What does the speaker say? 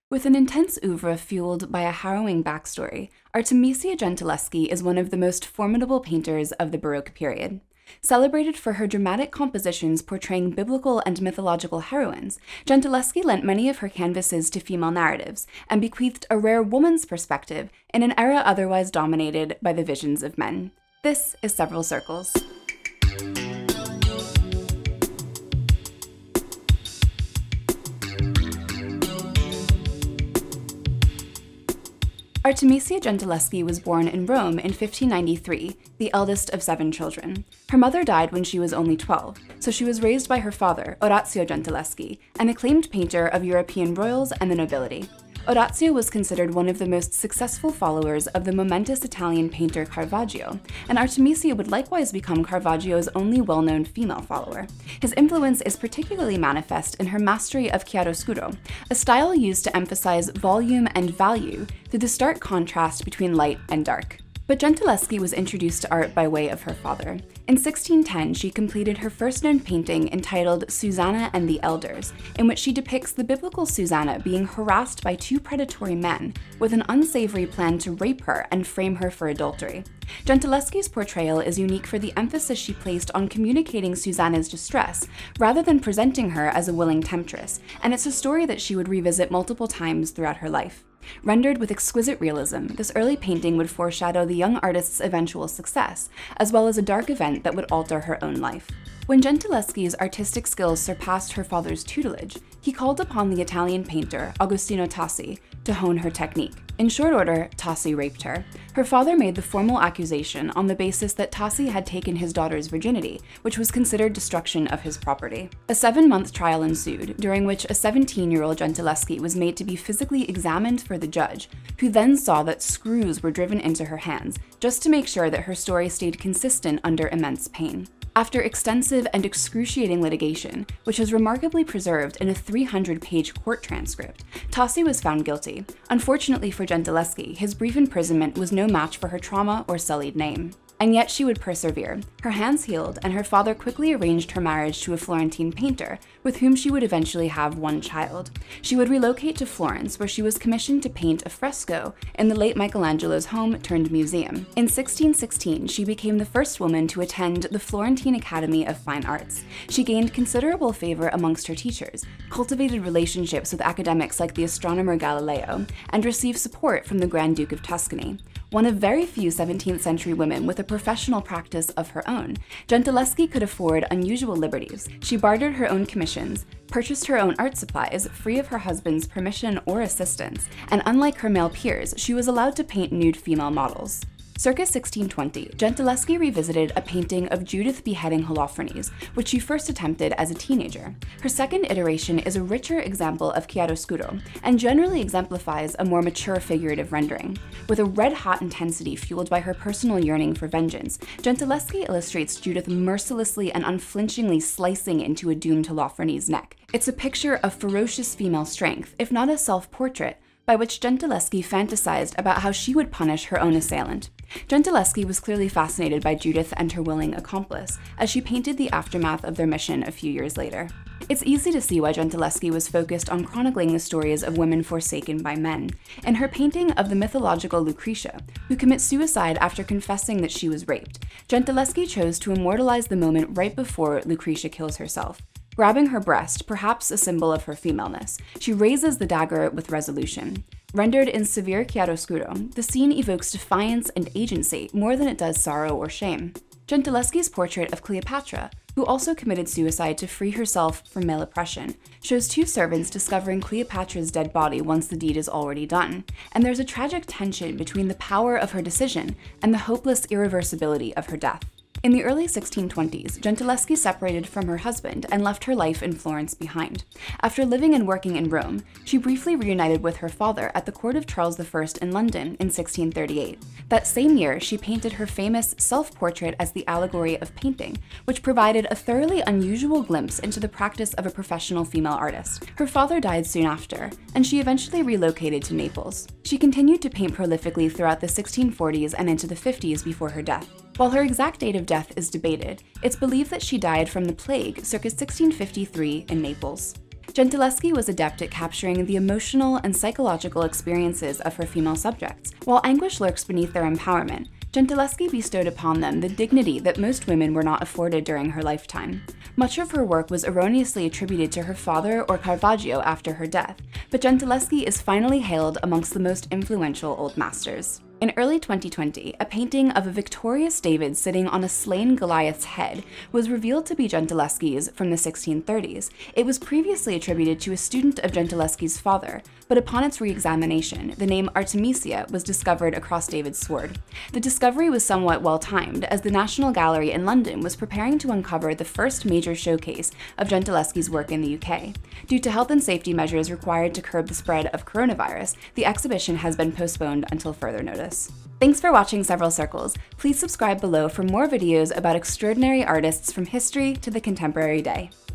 With an intense oeuvre fueled by a harrowing backstory, Artemisia Gentileschi is one of the most formidable painters of the Baroque period. Celebrated for her dramatic compositions portraying biblical and mythological heroines, Gentileschi lent many of her canvases to female narratives and bequeathed a rare woman's perspective in an era otherwise dominated by the visions of men. This is Several Circles. Artemisia Gentileschi was born in Rome in 1593, the eldest of 7 children. Her mother died when she was only 12, so she was raised by her father, Orazio Gentileschi, an acclaimed painter of European royals and the nobility. Orazio was considered one of the most successful followers of the momentous Italian painter Caravaggio, and Artemisia would likewise become Caravaggio's only well-known female follower. His influence is particularly manifest in her mastery of chiaroscuro, a style used to emphasize volume and value through the stark contrast between light and dark. But Gentileschi was introduced to art by way of her father. In 1610, she completed her first known painting entitled Susanna and the Elders, in which she depicts the biblical Susanna being harassed by 2 predatory men with an unsavory plan to rape her and frame her for adultery. Gentileschi's portrayal is unique for the emphasis she placed on communicating Susanna's distress, rather than presenting her as a willing temptress, and it's a story that she would revisit multiple times throughout her life. Rendered with exquisite realism, this early painting would foreshadow the young artist's eventual success, as well as a dark event that would alter her own life. When Gentileschi's artistic skills surpassed her father's tutelage, he called upon the Italian painter Agostino Tassi to hone her technique. In short order, Tassi raped her. Her father made the formal accusation on the basis that Tassi had taken his daughter's virginity, which was considered destruction of his property. A 7-month trial ensued, during which a 17-year-old Gentileschi was made to be physically examined for the judge, who then saw that screws were driven into her hands, just to make sure that her story stayed consistent under immense pain. After extensive and excruciating litigation, which is remarkably preserved in a 300-page court transcript, Tassi was found guilty. Unfortunately for Gentileschi, his brief imprisonment was no match for her trauma or sullied name. And yet she would persevere. Her hands healed, and her father quickly arranged her marriage to a Florentine painter, with whom she would eventually have 1 child. She would relocate to Florence, where she was commissioned to paint a fresco in the late Michelangelo's home-turned-museum. In 1616, she became the first woman to attend the Florentine Academy of Fine Arts. She gained considerable favor amongst her teachers, cultivated relationships with academics like the astronomer Galileo, and received support from the Grand Duke of Tuscany. One of very few 17th century women with a professional practice of her own, Gentileschi could afford unusual liberties. She bartered her own commissions, purchased her own art supplies free of her husband's permission or assistance, and unlike her male peers, she was allowed to paint nude female models. Circa 1620, Gentileschi revisited a painting of Judith beheading Holofernes, which she first attempted as a teenager. Her second iteration is a richer example of chiaroscuro, and generally exemplifies a more mature figurative rendering. With a red-hot intensity fueled by her personal yearning for vengeance, Gentileschi illustrates Judith mercilessly and unflinchingly slicing into a doomed Holofernes' neck. It's a picture of ferocious female strength, if not a self-portrait, by which Gentileschi fantasized about how she would punish her own assailant. Gentileschi was clearly fascinated by Judith and her willing accomplice, as she painted the aftermath of their mission a few years later. It's easy to see why Gentileschi was focused on chronicling the stories of women forsaken by men. In her painting of the mythological Lucretia, who commits suicide after confessing that she was raped, Gentileschi chose to immortalize the moment right before Lucretia kills herself. Grabbing her breast, perhaps a symbol of her femaleness, she raises the dagger with resolution. Rendered in severe chiaroscuro, the scene evokes defiance and agency more than it does sorrow or shame. Gentileschi's portrait of Cleopatra, who also committed suicide to free herself from male oppression, shows 2 servants discovering Cleopatra's dead body once the deed is already done, and there's a tragic tension between the power of her decision and the hopeless irreversibility of her death. In the early 1620s, Gentileschi separated from her husband and left her life in Florence behind. After living and working in Rome, she briefly reunited with her father at the court of Charles I in London in 1638. That same year, she painted her famous self-portrait as the allegory of painting, which provided a thoroughly unusual glimpse into the practice of a professional female artist. Her father died soon after, and she eventually relocated to Naples. She continued to paint prolifically throughout the 1640s and into the 50s before her death. While her exact date of death is debated, it's believed that she died from the plague circa 1653 in Naples. Gentileschi was adept at capturing the emotional and psychological experiences of her female subjects. While anguish lurks beneath their empowerment, Gentileschi bestowed upon them the dignity that most women were not afforded during her lifetime. Much of her work was erroneously attributed to her father or Caravaggio after her death, but Gentileschi is finally hailed amongst the most influential old masters. In early 2020, a painting of a victorious David sitting on a slain Goliath's head was revealed to be Gentileschi's from the 1630s. It was previously attributed to a student of Gentileschi's father, but upon its re-examination, the name Artemisia was discovered across David's sword. The discovery was somewhat well-timed, as the National Gallery in London was preparing to uncover the first major showcase of Gentileschi's work in the UK. Due to health and safety measures required to curb the spread of coronavirus, the exhibition has been postponed until further notice. Thanks for watching Several Circles. Please subscribe below for more videos about extraordinary artists from history to the contemporary day.